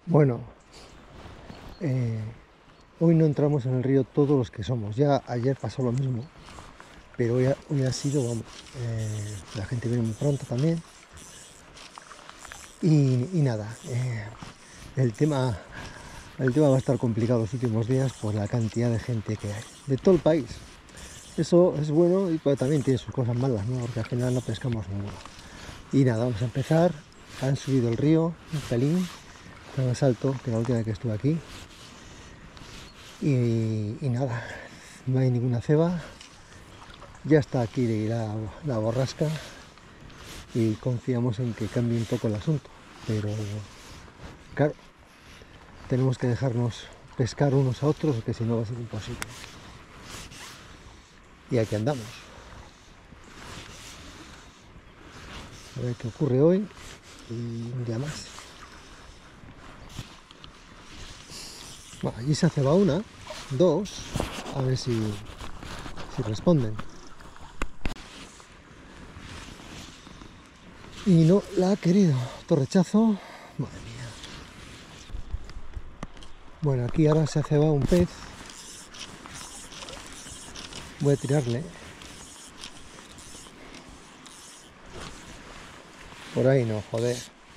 Bueno, hoy no entramos en el río todos los que somos. Ya ayer pasó lo mismo, pero hoy ha sido, vamos, la gente viene muy pronto también. Y nada, el tema va a estar complicado los últimos días por la cantidad de gente que hay, de todo el país. Eso es bueno, pero también tiene sus cosas malas, ¿no? Porque al final no pescamos ninguno. Y nada, vamos a empezar. Han subido el río un pelín, está más alto que la última vez que estuve aquí. Y nada, no hay ninguna ceba. Ya está aquí la borrasca y confiamos en que cambie un poco el asunto. Pero claro, tenemos que dejarnos pescar unos a otros, porque si no va a ser imposible. Y aquí andamos. A ver qué ocurre hoy y un día más. Bueno, allí se ceba una, dos, a ver si responden. Y no la ha querido. Torrechazo. Madre mía. Bueno, aquí ahora se ha cebado un pez. Voy a tirarle. Por ahí no, joder.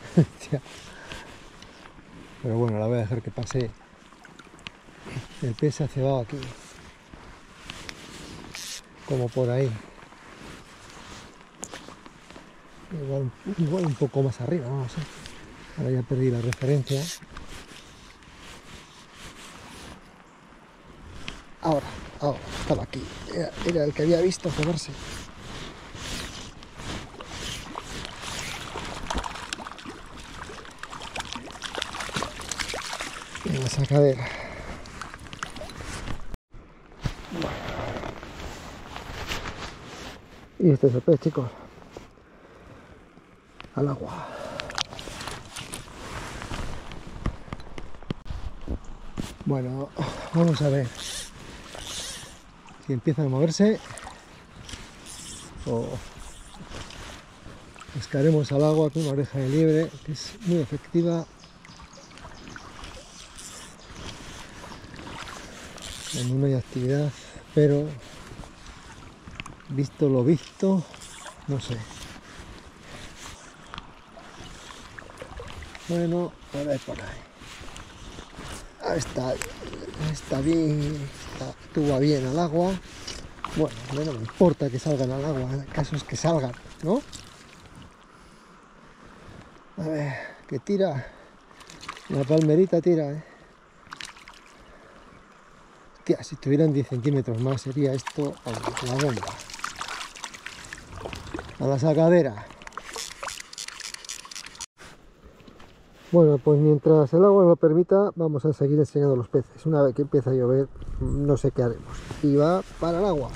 Pero bueno, la voy a dejar que pase. El pez se ha cebado aquí. Como por ahí. Igual un poco más arriba, no sé. Ahora ya perdí la referencia. Ahora, estaba aquí. Era el que había visto cebarse. En la sacadera. Y este es el pez, chicos. Al agua. Bueno, vamos a ver si empiezan a moverse o pescaremos al agua con una oreja de liebre, que es muy efectiva cuando no hay actividad, pero visto lo visto, no sé. Bueno, a ver por ahí. Ahí está bien, actúa bien al agua. Bueno, no me importa que salgan al agua, el caso es que salgan, ¿no? A ver, que tira. La palmerita tira, Hostia, si tuvieran 10 centímetros más sería esto la bomba. A la sacadera. Bueno, pues mientras el agua lo permita, vamos a seguir enseñando los peces. Una vez que empieza a llover, no sé qué haremos. Y va para el agua.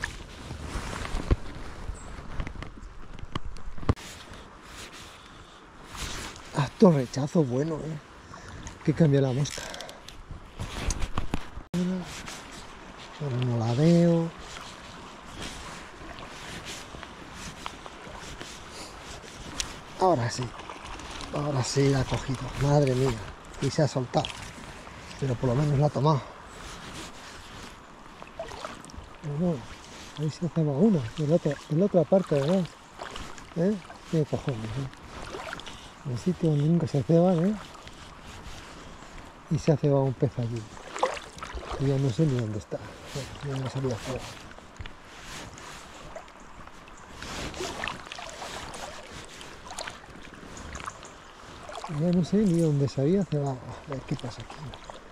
Acto rechazo bueno, que cambia la mosca. Pero no la veo. Ahora sí la ha cogido. Madre mía. Y se ha soltado. Pero por lo menos la ha tomado. No, ahí se hace una. En la otra parte, ¿verdad? Qué cojones, En el sitio donde nunca se ceban, y se ha cebado un pez allí. Y ya no sé ni dónde está. Bueno, ya no sabía cebar. Ya no sé ni dónde se había cebado. A ver qué pasa aquí.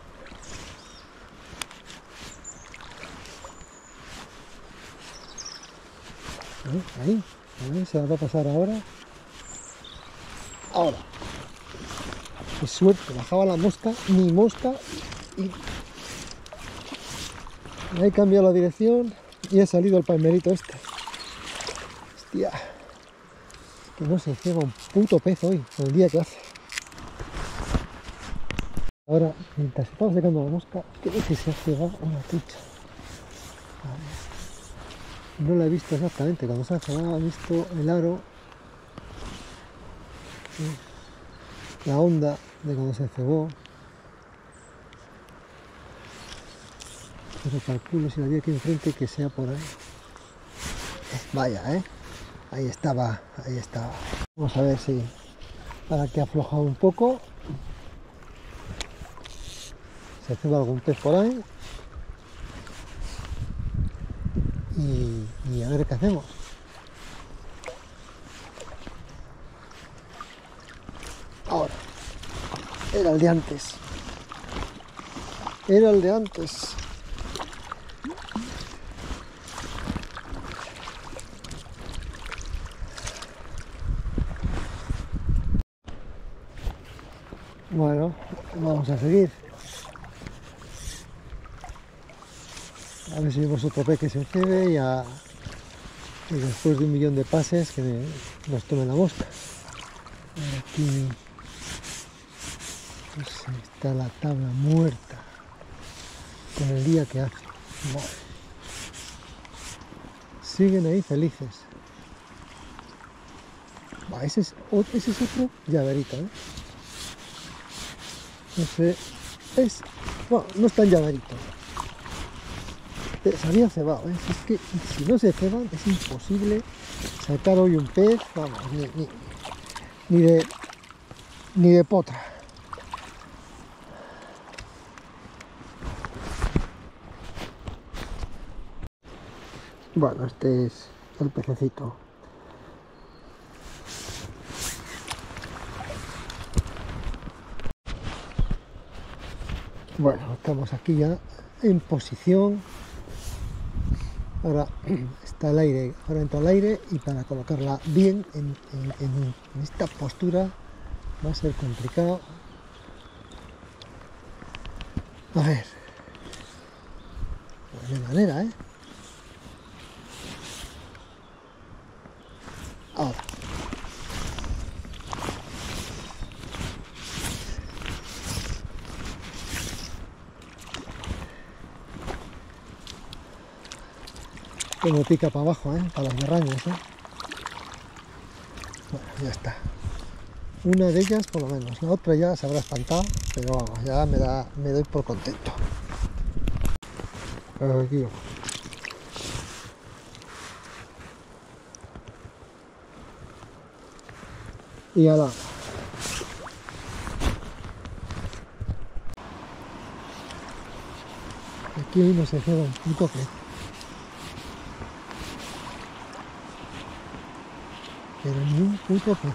Ahí, a ver, se la va a pasar ahora. Ahora. Qué suerte, bajaba la mosca, mi mosca, y he cambiado la dirección y he salido al palmerito este. Hostia, que no se ceba un puto pez hoy, el día que hace. Ahora, mientras estaba secando la mosca, creo que se ha cebado una trucha. A ver. No la he visto exactamente, cuando se ha cebado he visto el aro, la onda de cuando se cebó. pero calculo si la vi aquí enfrente que sea por ahí. Vaya, ahí estaba, ahí estaba. Vamos a ver si para que ha aflojado un poco se ceba algún pez por ahí y a ver qué hacemos. Ahora, era el de antes. Era el de antes. Bueno, vamos a seguir. A ver si vemos otro pez que se cebe y después de 1.000.000 de pases que nos tome la mosca. Aquí pues, está la tabla muerta con el día que hace. Madre. Siguen ahí felices. Ese es otro llaverito, Ese es, bueno, no es tan llaverito. Se había cebado, es que si no se ceban es imposible sacar hoy un pez, vamos, ni de potra. Bueno, este es el pececito. Bueno, estamos aquí ya en posición. Ahora está el aire, ahora entra el aire y para colocarla bien en esta postura va a ser complicado. A ver, de manera, Ahora. Como pica para abajo, para las barrañas, Bueno, ya está. Una de ellas por lo menos, la otra ya se habrá espantado, pero vamos, ya me doy por contento. Aquí vamos. Y ala. Aquí hoy no se ceba un puto pez. Pero ni un puto pez,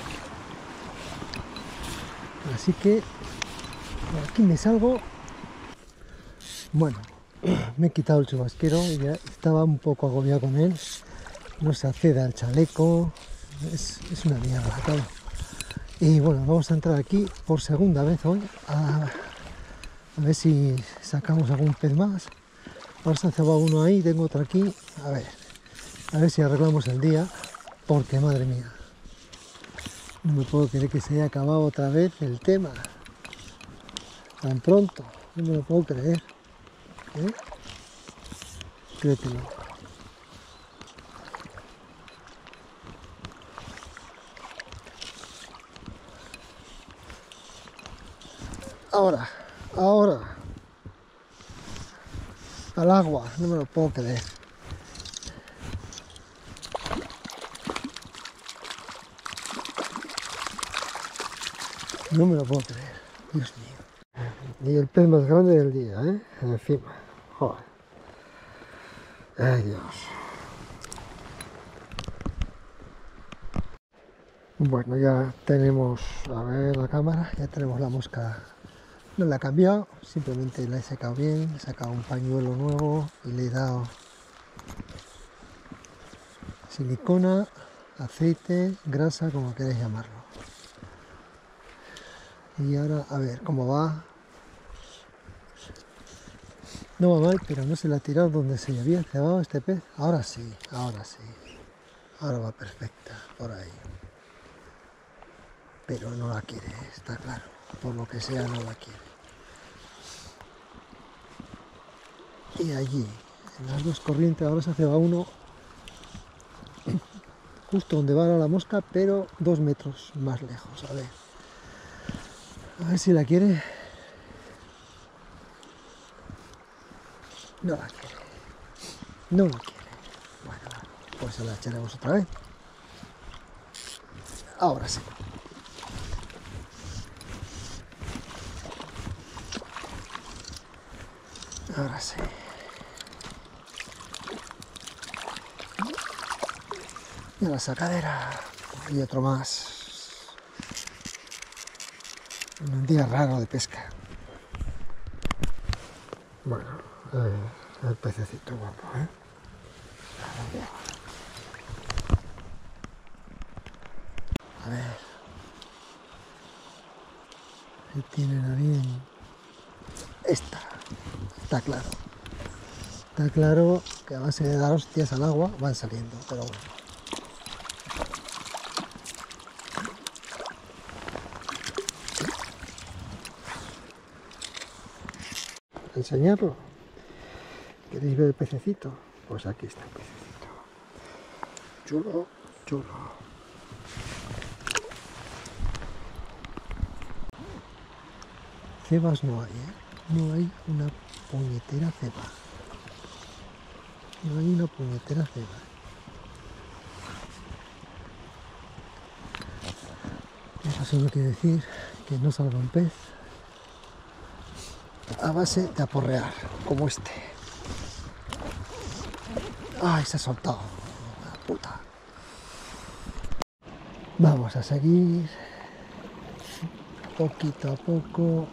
Así que aquí me salgo. Bueno, me he quitado el chubasquero, ya estaba un poco agobiado con él. No se accede al chaleco, es una mierda todo. Y bueno, vamos a entrar aquí por segunda vez hoy a ver si sacamos algún pez más. Ahora se ha cebado uno ahí, tengo otro aquí. A ver si arreglamos el día, porque madre mía, no me puedo creer que se haya acabado otra vez el tema tan pronto, no me lo puedo creer, Créetelo. Ahora, al agua, no me lo puedo creer. No me lo puedo creer, Dios mío. Y el pez más grande del día, encima. Joder. Ay, Dios. Bueno, ya tenemos, a ver la cámara, ya tenemos la mosca. No la he cambiado, simplemente la he secado bien, he sacado un pañuelo nuevo y le he dado silicona, aceite, grasa, como queráis llamarlo. Y ahora a ver cómo va. No va mal, pero no se la ha tirado donde se había cebado este pez. Ahora sí, ahora sí. Ahora va perfecta, por ahí. Pero no la quiere, está claro. Por lo que sea, no la quiere. Y allí, en las dos corrientes, ahora se ha cebado uno justo donde va ahora la mosca, pero 2 metros más lejos. A ver si la quiere. No la quiere. No la quiere. Bueno, pues se la echaremos otra vez. Ahora sí. Ahora sí. Y a la sacadera. Y otro más. En un día raro de pesca. Bueno, el pececito guapo, ¿eh? A ver. Si tienen a bien. Está claro. Está claro que a base de dar hostias al agua van saliendo, pero bueno. Enseñarlo. ¿Queréis ver el pececito? Pues aquí está el pececito. Chulo, chulo. Cebas no hay, ¿eh? No hay una puñetera ceba. No hay una puñetera ceba. Eso solo quiere decir que no salga un pez a base de aporrear, como este. ¡Ay, se ha soltado! ¡La puta! Vamos a seguir poquito a poco.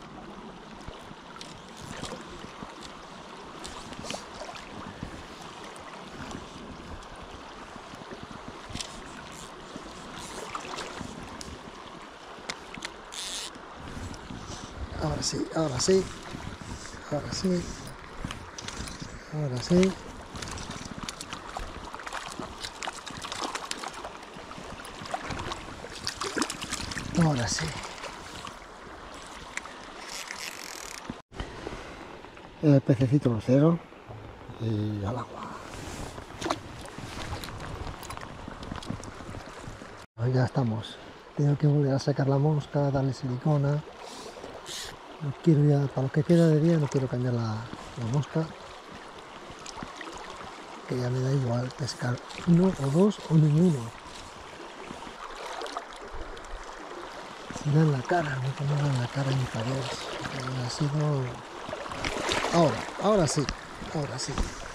Ahora sí, ahora sí. Ahora sí. Ahora sí. Ahora sí. El pececito lucero y al agua. Ya estamos. Tengo que volver a sacar la mosca, darle silicona. No quiero ya, para lo que queda de día, no quiero cambiar la mosca. Que ya me da igual pescar uno o dos o ninguno. Si dan la cara, no que no dan la cara ni para Dios. Ha sido... Ahora sí, ahora sí.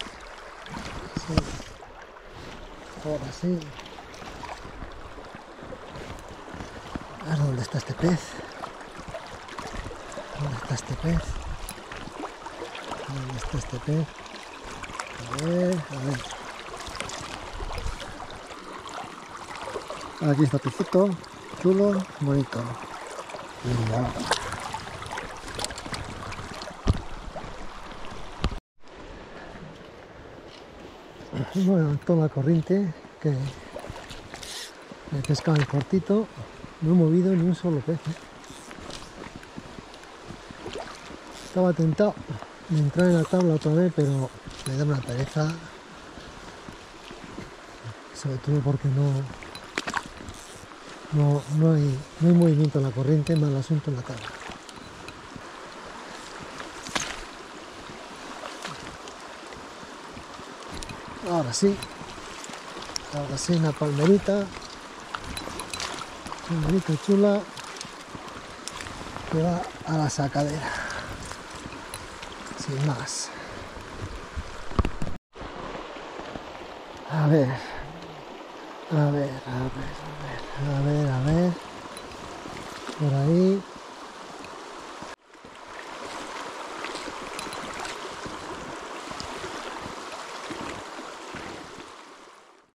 Ahora sí. A ver dónde está este pez. ¿Dónde está este pez? ¿Dónde está este pez? A ver. Aquí está el pecito, chulo, bonito. Y ya. Bueno, toda la corriente que he pescado en cortito, no he movido ni un solo pez. Estaba tentado de entrar en la tabla otra vez, pero me da una pereza, sobre todo porque no hay movimiento en la corriente, mal asunto en la tabla. Ahora sí, una palmerita chula que va a la sacadera, sin más. A ver, por ahí.